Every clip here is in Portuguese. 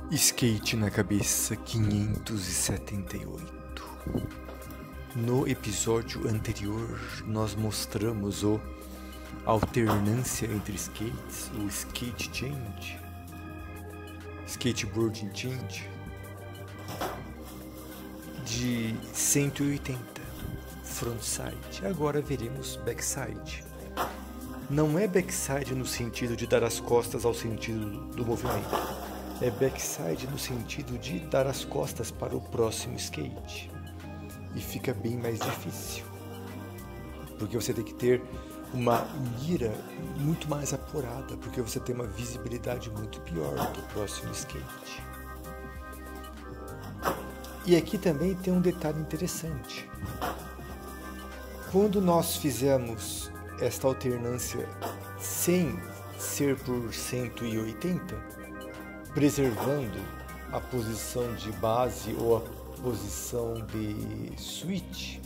Skate na cabeça 578. No episódio anterior, nós mostramos a alternância entre skates, o skate change, skateboarding change, de 180, frontside. Agora veremos backside. Não é backside no sentido de dar as costas ao sentido do movimento. É backside no sentido de dar as costas para o próximo skate. E fica bem mais difícil. Porque você tem que ter uma mira muito mais apurada, porque você tem uma visibilidade muito pior do próximo skate. E aqui também tem um detalhe interessante. Quando nós fizemos esta alternância sem ser por 180, preservando a posição de base ou a posição de switch,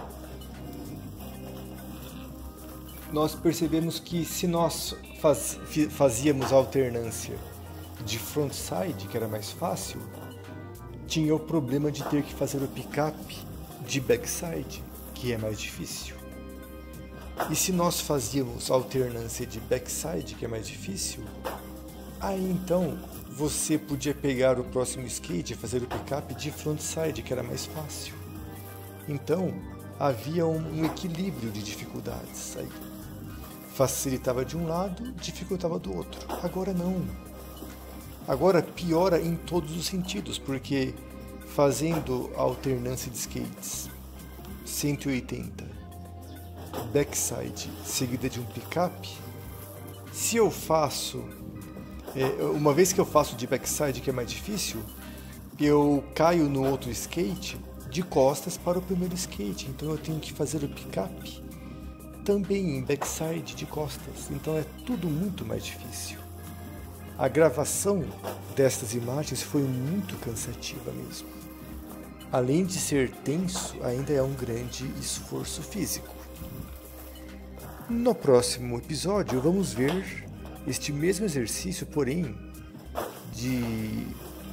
nós percebemos que se nós fazíamos a alternância de frontside, que era mais fácil, tinha o problema de ter que fazer o pick-up de backside, que é mais difícil. E se nós fazíamos a alternância de backside, que é mais difícil, aí então você podia pegar o próximo skate e fazer o pick-up de frontside, que era mais fácil. Então havia um equilíbrio de dificuldades aí. Facilitava de um lado, dificultava do outro. Agora não. Agora piora em todos os sentidos, porque fazendo a alternância de skates 180, backside seguida de um pick-up, se eu faço uma vez que eu faço de backside, que é mais difícil, eu caio no outro skate de costas para o primeiro skate, então eu tenho que fazer o pick-up também em backside de costas, então é tudo muito mais difícil. A gravação destas imagens foi muito cansativa mesmo. Além de ser tenso, ainda é um grande esforço físico. No próximo episódio vamos ver este mesmo exercício, porém de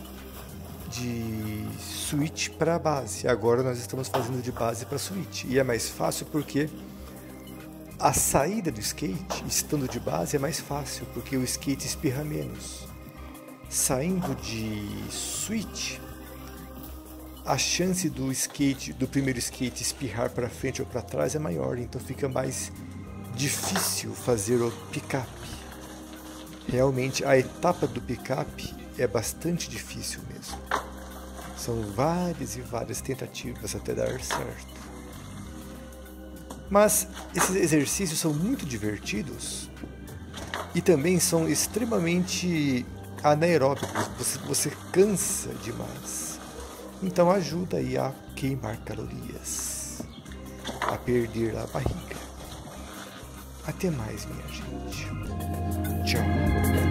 switch para base. Agora nós estamos fazendo de base para switch, e é mais fácil porque a saída do skate, estando de base, é mais fácil, porque o skate espirra menos. Saindo de switch, a chance do primeiro skate espirrar para frente ou para trás é maior, então fica mais difícil fazer o pick-up. Realmente a etapa do pick-up é bastante difícil mesmo. São várias e várias tentativas até dar certo. Mas esses exercícios são muito divertidos e também são extremamente anaeróbicos. Você cansa demais. Então ajuda aí a queimar calorias, a perder a barriga. Até mais, minha gente. Tchau.